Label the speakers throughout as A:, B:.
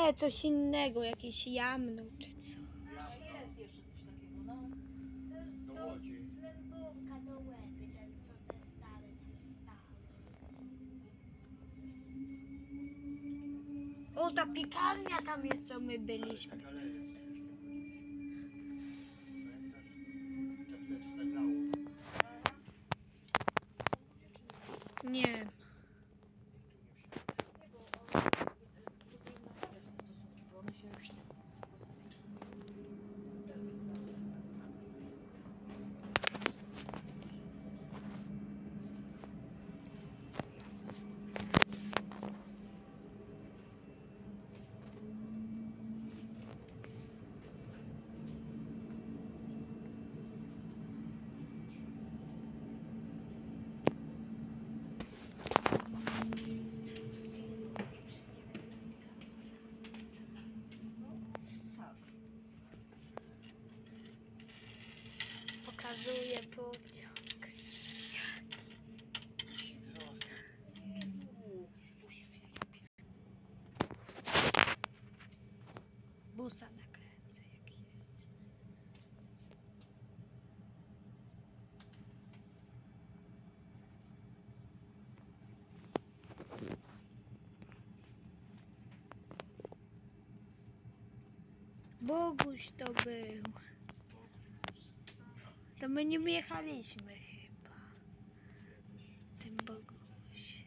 A: Nie, coś innego, jakieś jamno czy co.
B: Jest jeszcze coś takiego, no.
C: Do Łodzi.
D: Z Lęborka do Łeby, ten co te stare, ten stały.
A: O, ta piekarnia tam jest, co my byliśmy.
C: Tak, ale jest. Pamiętasz? To wtedy wstawiało.
A: Nie.
B: Nie, bo lubimy naprawiać te stosunki, bo one się już tak tak.
A: Pokazuje pociąg.
B: Jezu, musisz być taki
A: Busa nakręcę, jak jedzie. Boguś to był. To my nim jechaliśmy chyba. Tym Boguś.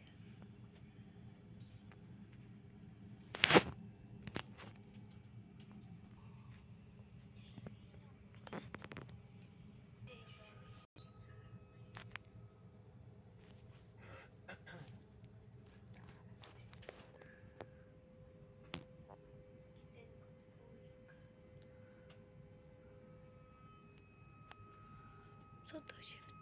A: Co to się